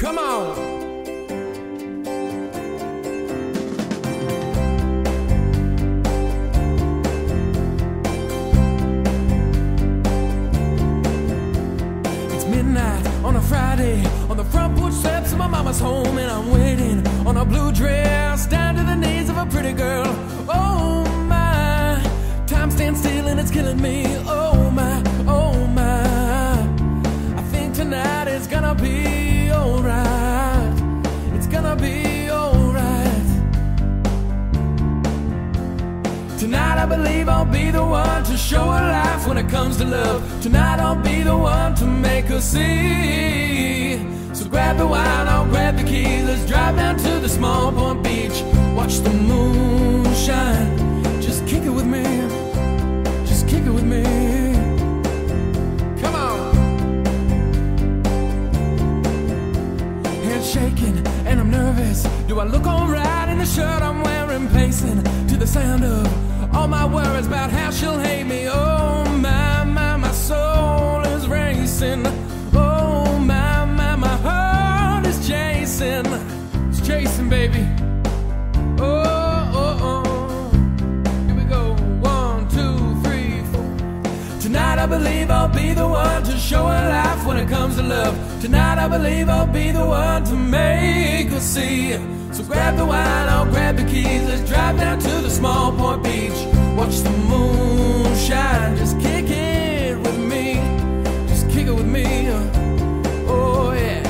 Come on. Midnight on a Friday, on the front porch steps of my mama's home, and I'm waiting on a blue dress down to the knees of a pretty girl. Oh my, time stands still and it's killing me. Oh my, oh my, I think tonight is gonna be alright. It's gonna be alright. Tonight I believe I'll be the one to show her life when it comes to love. Tonight I'll be the one to make her see. So grab the wine, I'll grab the keys. Let's drive down to the small point beach. Watch the moon shine. Just kick it with me. Just kick it with me. Come on. Hands shaking and I'm nervous. Do I look alright in the shirt I'm wearing? Pacing to the sound of all my worries about how she'll hate me. Oh my, my soul is racing. Oh my, my heart is chasing. It's chasing, baby. Oh, oh, oh. Here we go. 1, 2, 3, 4. Tonight I believe I'll be the one to show her life when it comes to love. Tonight I believe I'll be the one to make her see. So grab the wine, I'll grab the keys. Let's drive down to the small point beach. Watch the moon shine. Just kick it with me. Just kick it with me. Oh yeah.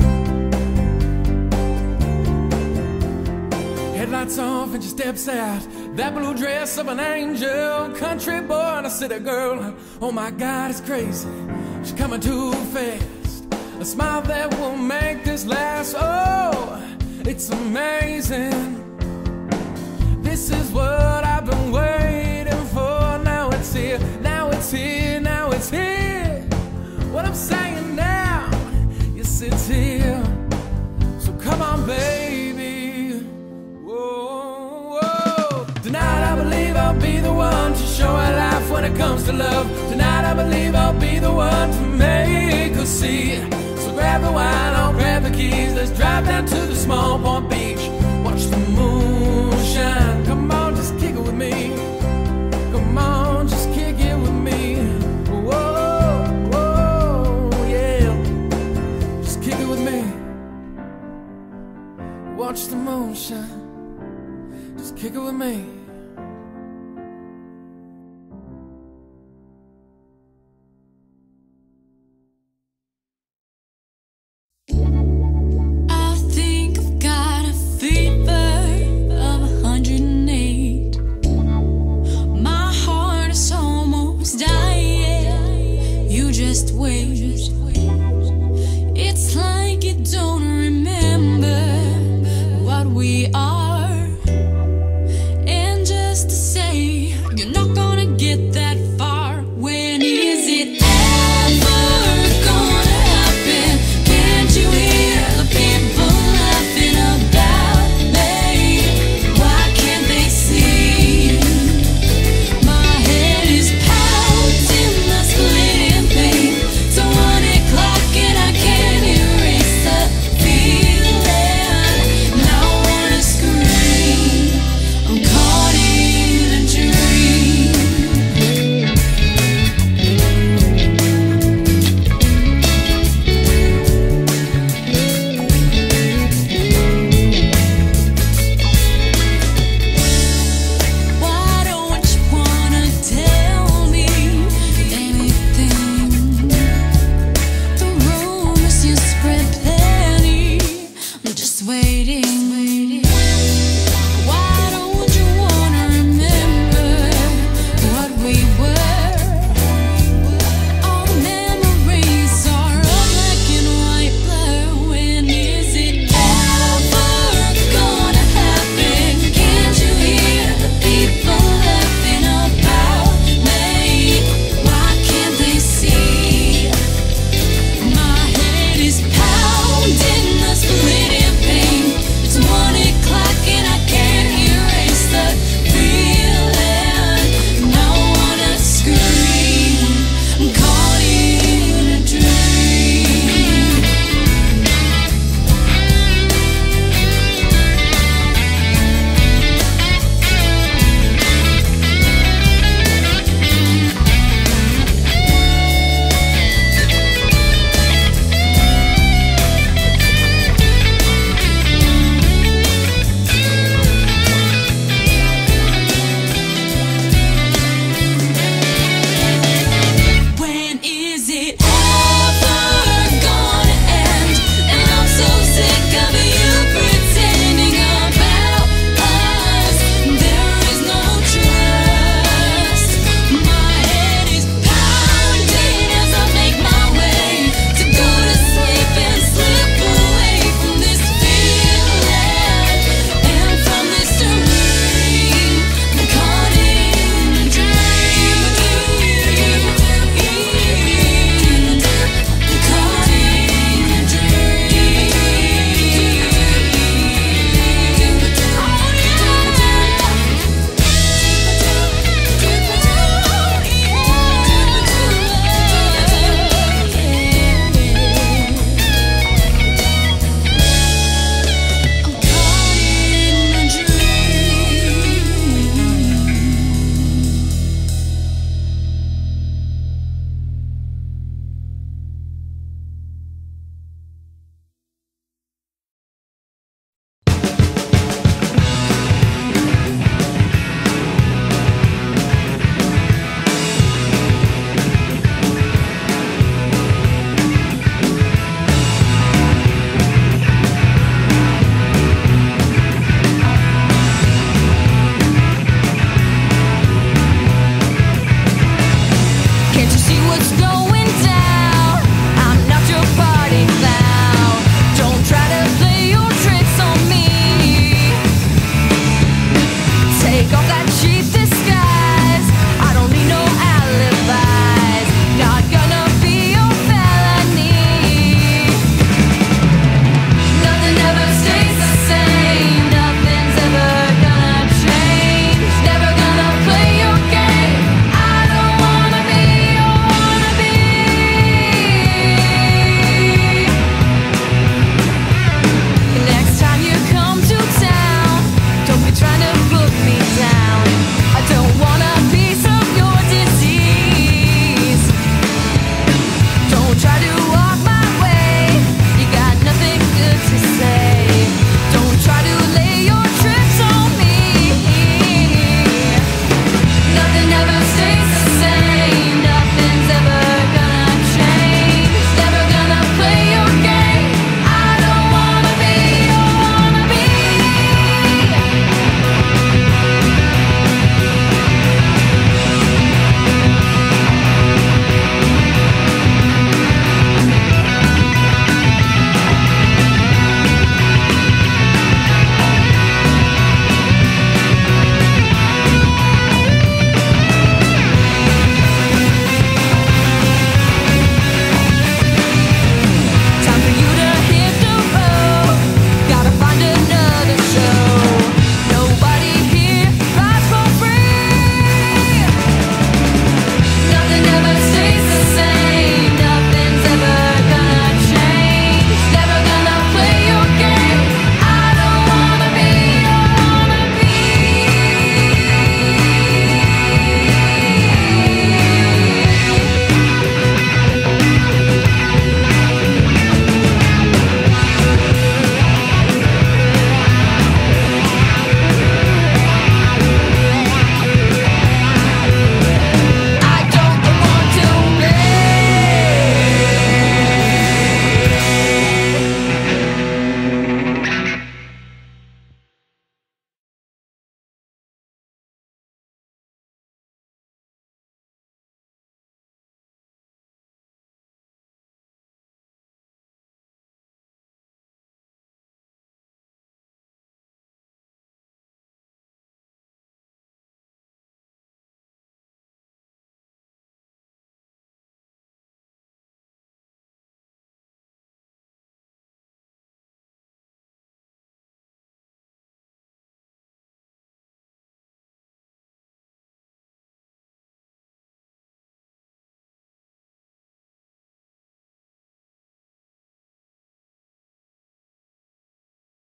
Headlights off and she steps out. That blue dress of an angel. Country boy and a city girl. Oh my God, it's crazy. She's coming too fast. A smile that will make this last. Oh, it's amazing. This is what I've been waiting for. Now it's here, now it's here, now it's here. What I'm saying now, yes it's here. So come on baby. Whoa, whoa. Tonight I believe I'll be the one to show her life when it comes to love. Tonight I believe I'll be the one to make her see. So grab the wine, I'll grab the keys. Let's drive down to the small point beach. Watch the moon shine. Come on, just kick it with me. Come on, just kick it with me. Whoa, whoa, yeah. Just kick it with me. Watch the moon shine. Just kick it with me.